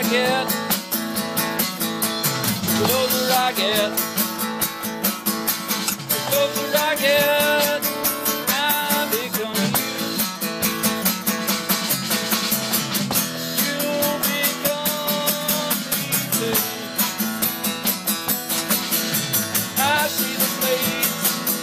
get, the closer I get, the closer I get, I become you. You become me too. I see the blades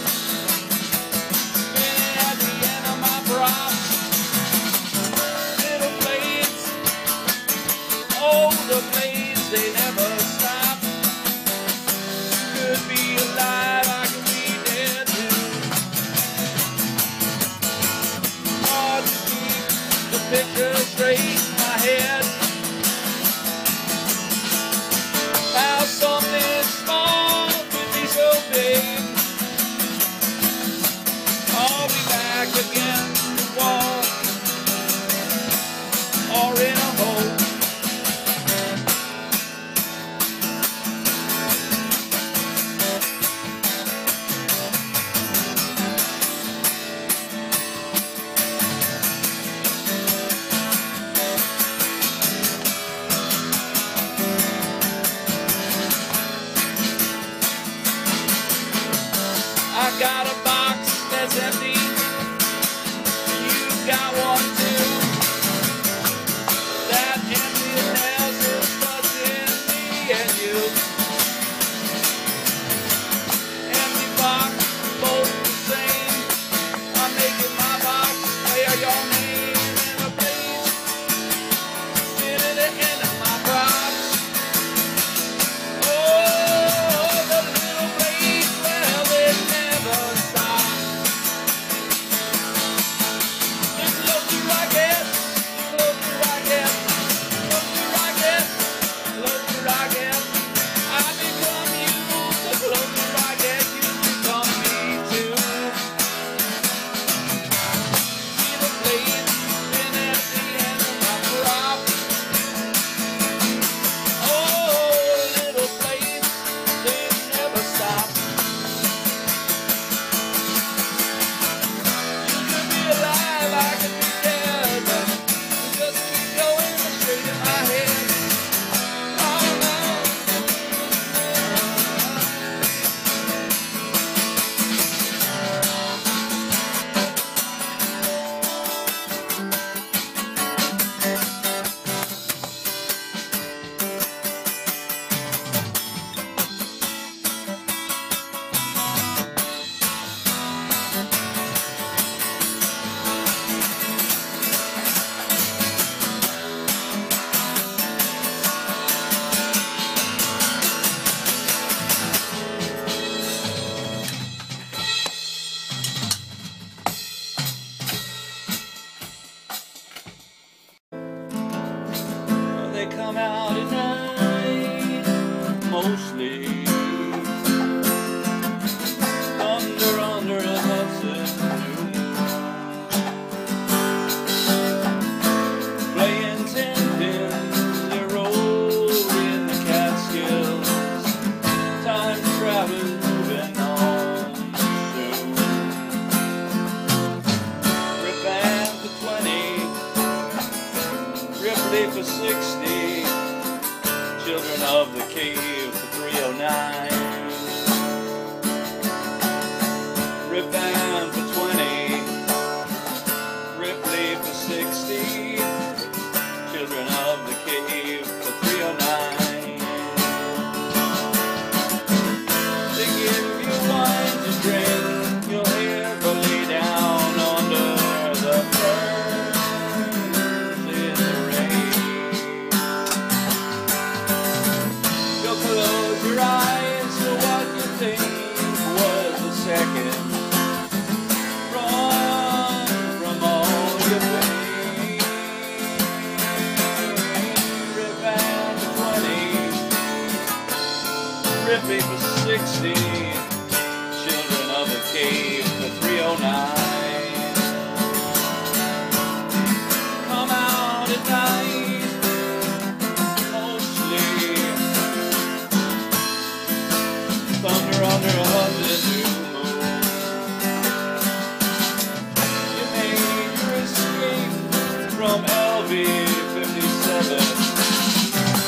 spinning at the end of my prop. Little blades, oh, the blades, they never stop. Could be alive, I could be dead too. Hard to keep the picture straight in my head. How something small could be so big. I'll be back against the wall or in a hole. I got a box that's empty. You got one too. That emptiness is what's in me and you. Empty box, both the same. I'm making my box clear your name in a place. Sit at the end of my box. Oh, the little place, well, they never stop. The closer I get, the closer I get, the closer I get, the closer I get, I become you. The closer I get, you become me too. See the blades spin at the end of my prop. Oh, little blades, they never stop. You could be alive, I could be dead, but you just keep going straight in my head. Oh no. They come out at night, mostly under a Hudson playing 10 pins, they roll in the Catskills. Time travel moving on soon. Rip Van for 20, Ripley for 60, Children of the Cave for 309. Rip Van for 20, Ripley for 60, Children of the Cave for 309. They give you wine to drink, you'll hear her lay down under the ferns in the rain. You'll close your eyes to what you think was a second. Run from all your pain. Rip Van for 20, Ripley for 60, Children of the Cave for 309. Come out at night, mostly thunder under a Hudson new moon. You made your escape from LV 57.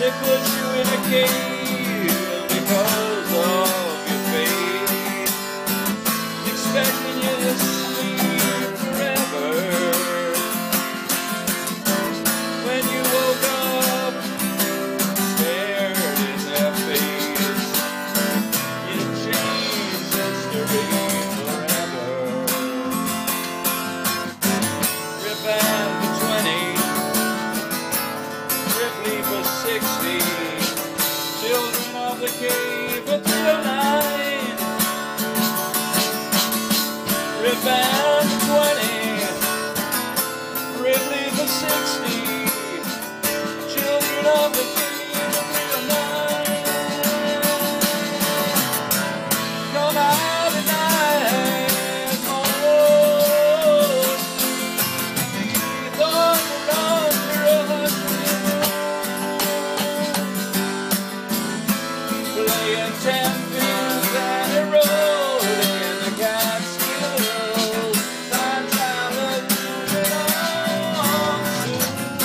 They put you in a cave because of your faith, expecting you to sleep forever. When you woke up, stared in their face, you changed history forever. Rip Van for 20, Ripley for 60, children of the cave for 309. Rip Van for 20, Ripley for 60, children of the cave for 309. Come out tonight, oh, see thunder under us. Playing 10 pins and a roll in the Catskills. Time travelers moving on soon.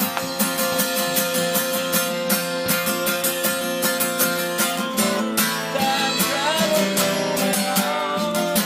Time travelers moving on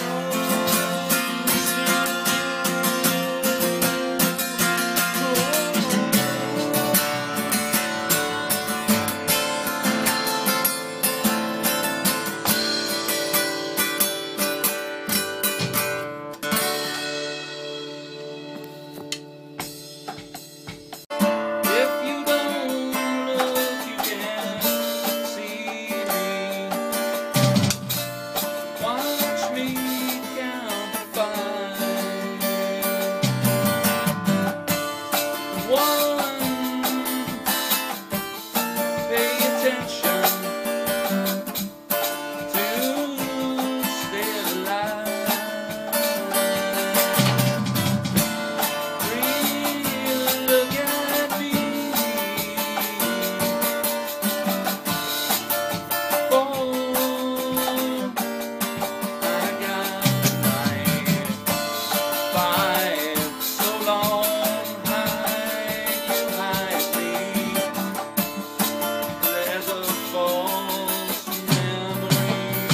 If you don't look, you can't see me. Watch me count to 5. 1, pay attention. 2, stay alive. 3, look at me. 4, I got 9. 5, so long, hide you hide me. There's a false memory.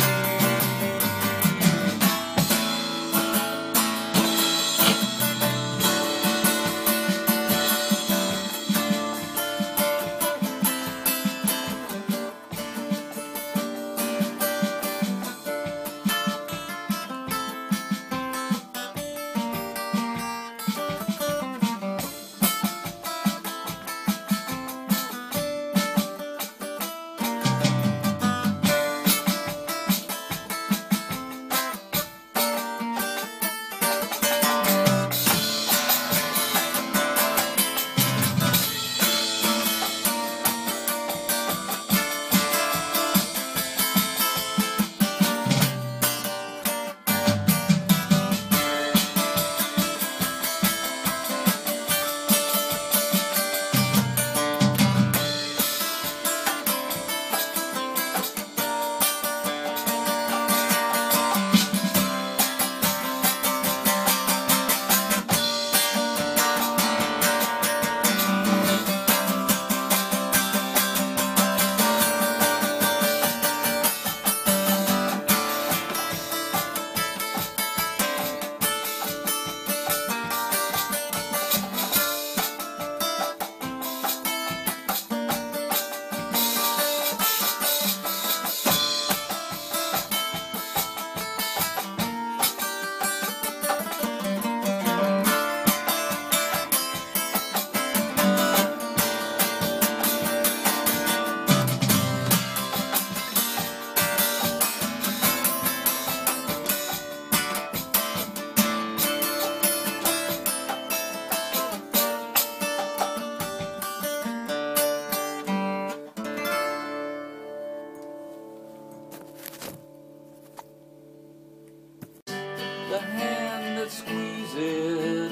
The hand that squeezes,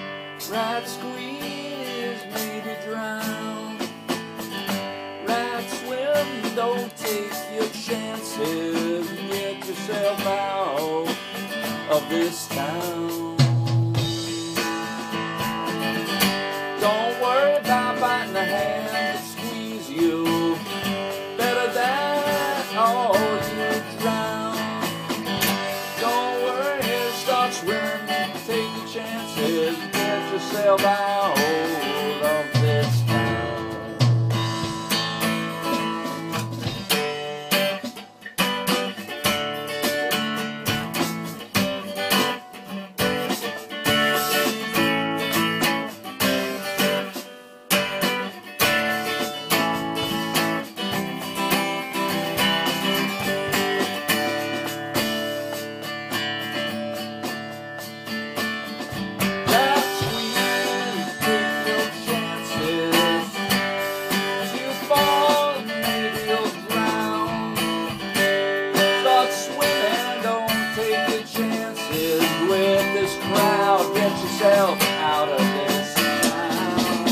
right squeeze, maybe drown. Right swim, don't take your chances. Get yourself out of this town. Don't worry about biting the hand that squeezes you. grab a hold of this town. Get yourself out of this town.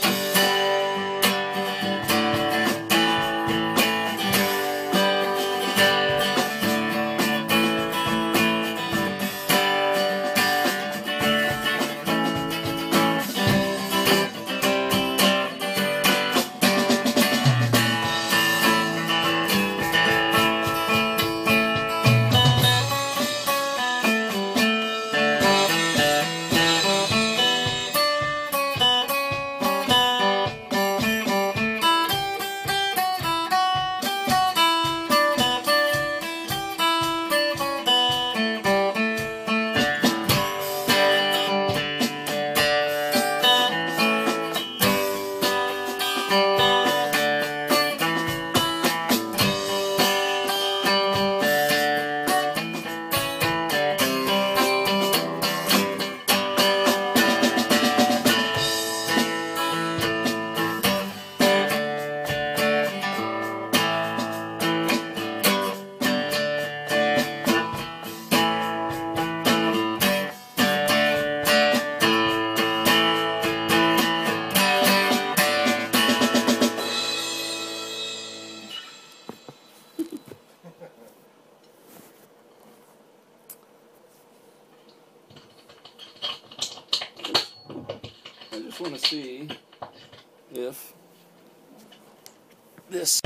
I just want to see if this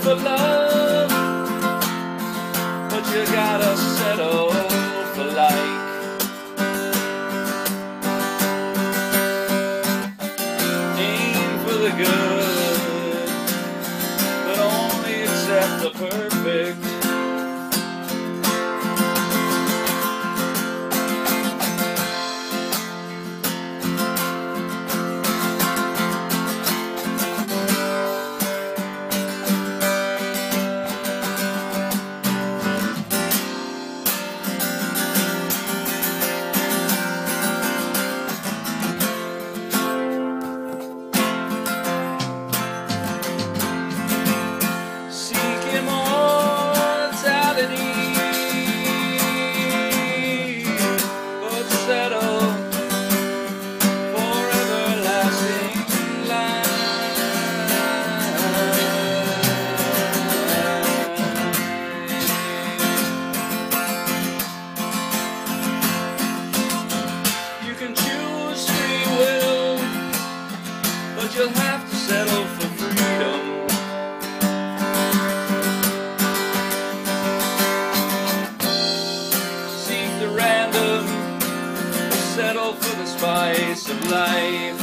for love, but you gotta settle for like. Aim for the good, but only accept the perfect. You'll have to settle for freedom. Seek the random, settle for the spice of life.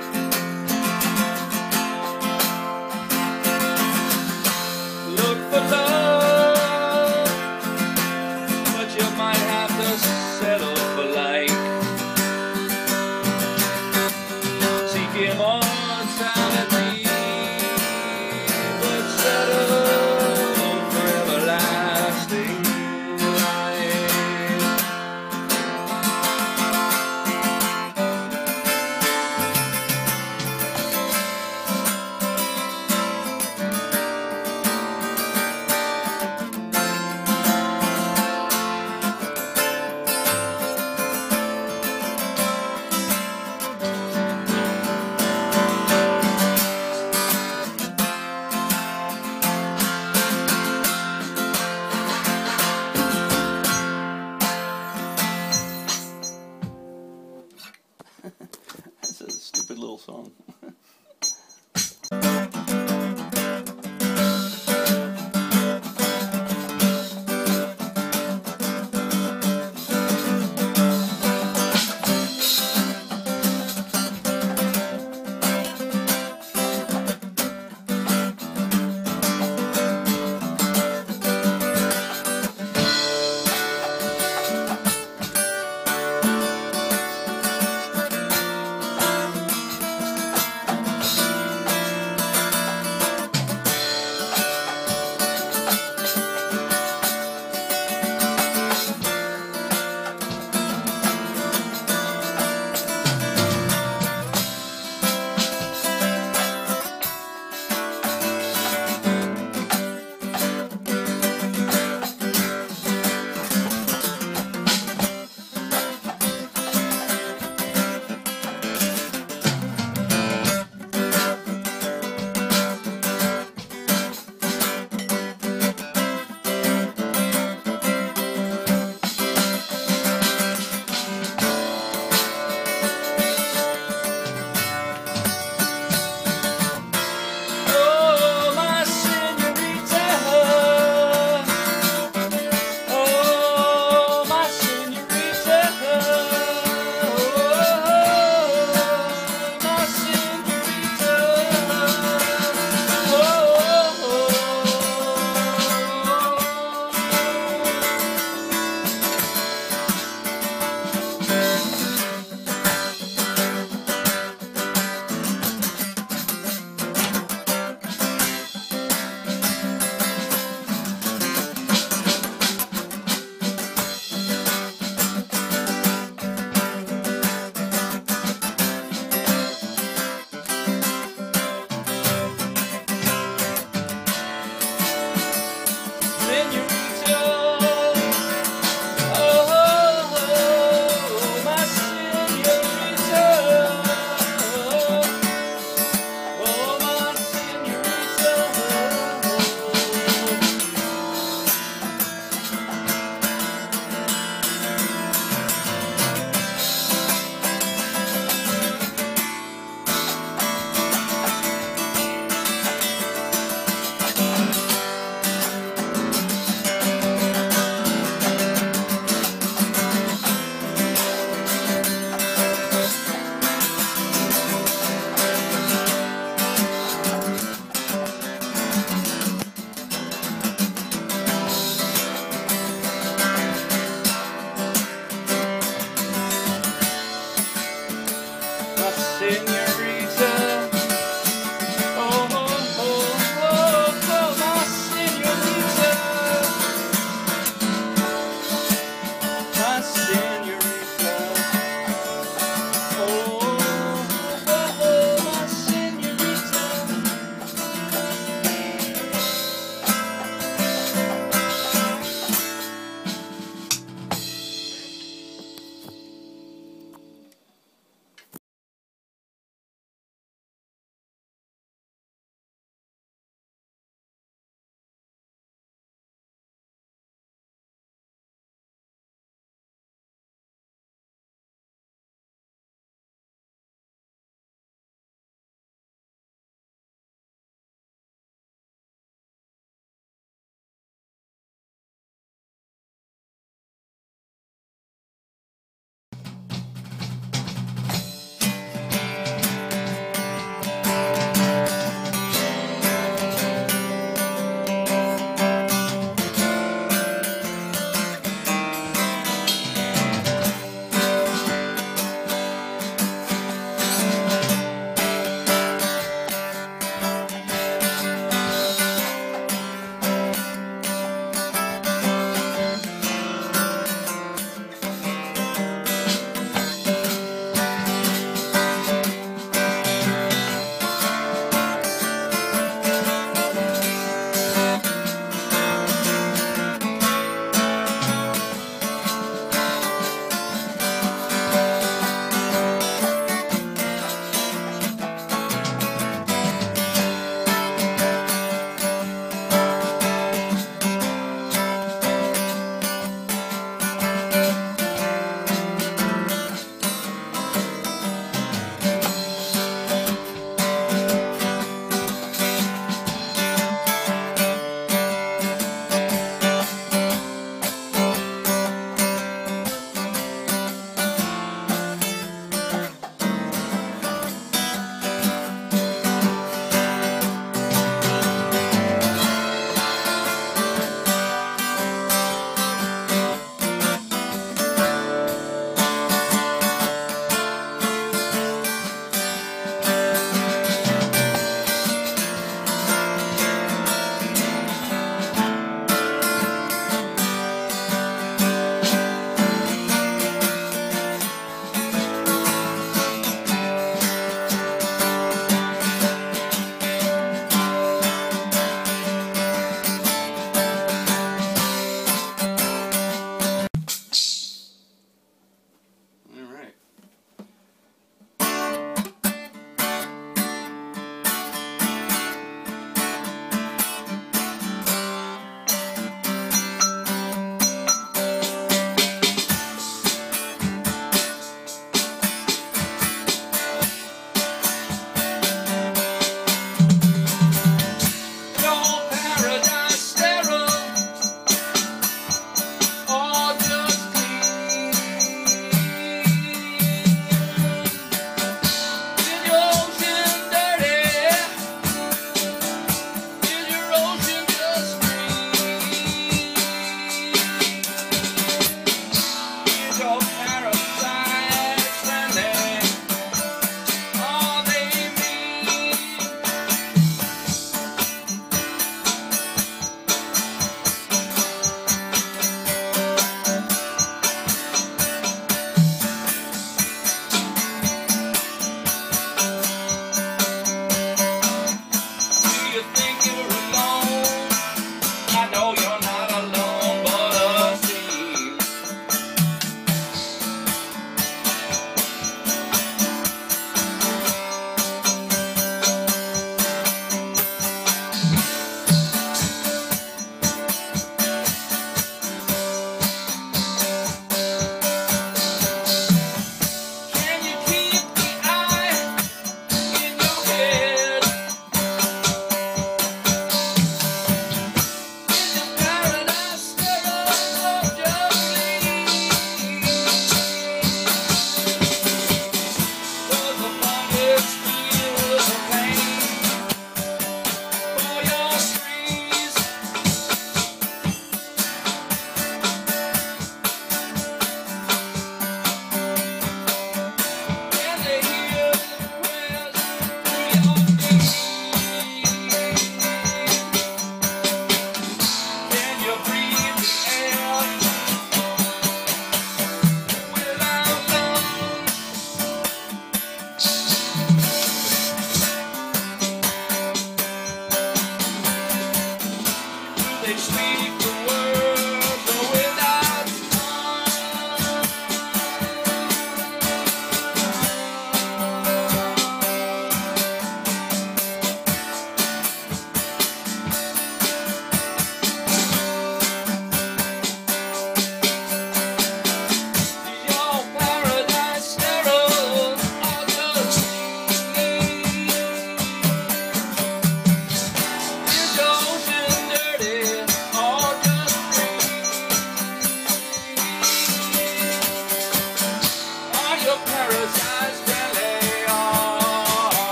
Look for love, but you might have to settle for like. Seek immortality,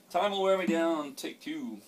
Time Will Wear Me Down, take 2.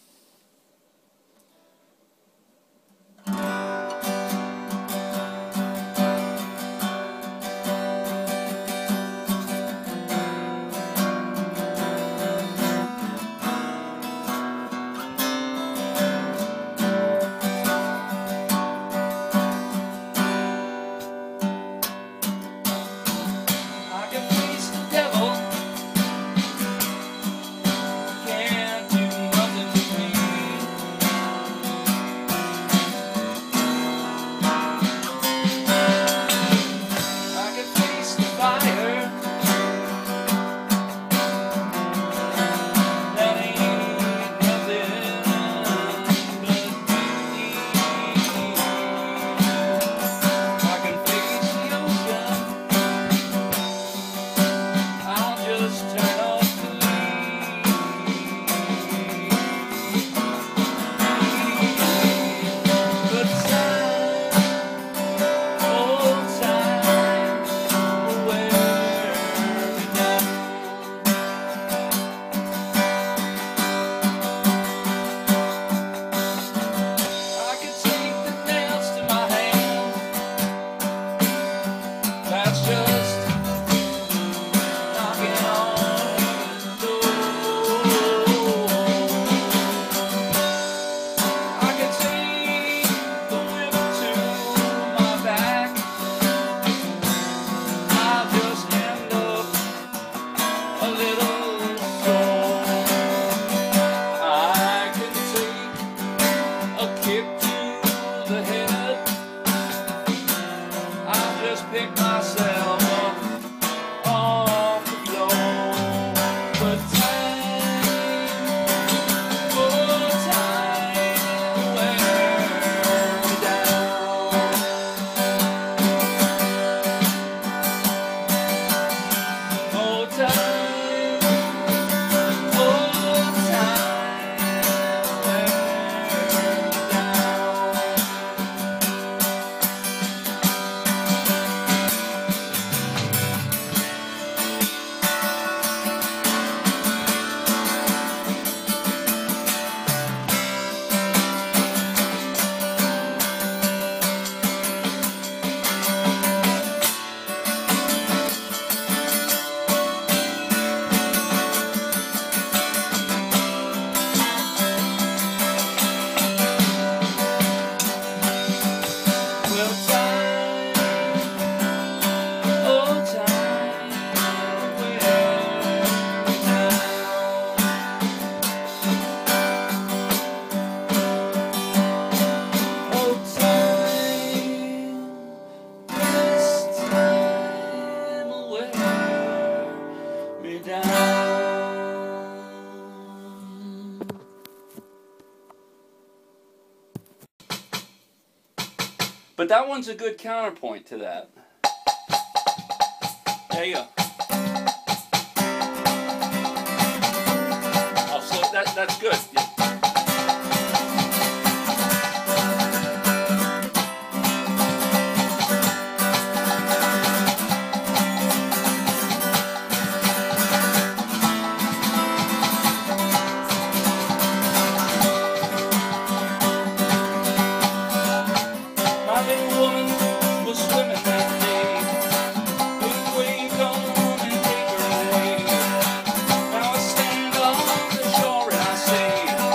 But that one's a good counterpoint to that. There you go. Oh, so that's good. Yeah. Now I stand on the shore and I say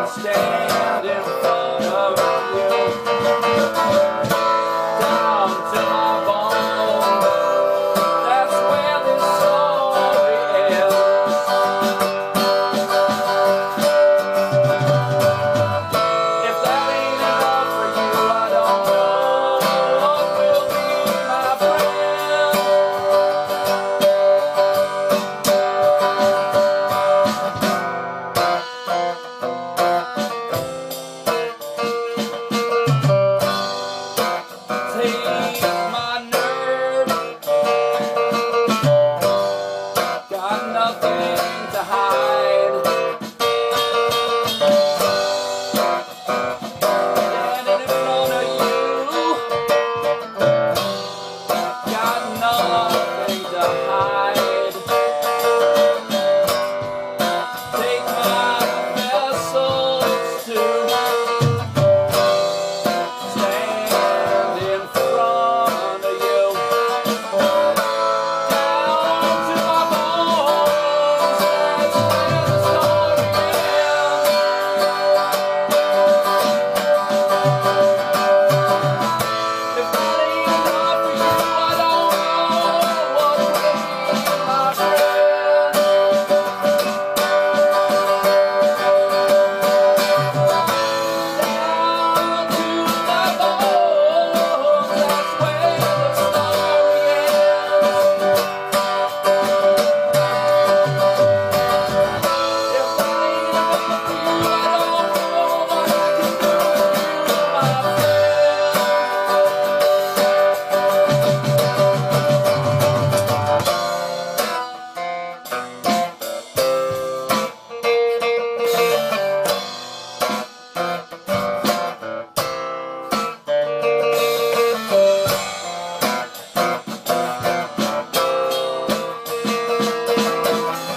stand in front of you, down to my bones. That's where this story ends. If that ain't enough for you, I don't know what will be, my friend. Take my nerve, got nothing to hide. Standing in front of you, got nothing to hide. Take my vessels to stand in front of you, down to my bones. That's where the story ends. If that ain't enough for you, I don't know what will be, my friend. Down to my bones, that's where the story ends. If that ain't enough for you, I don't know what I can do for you, my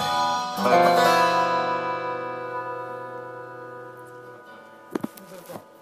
friend.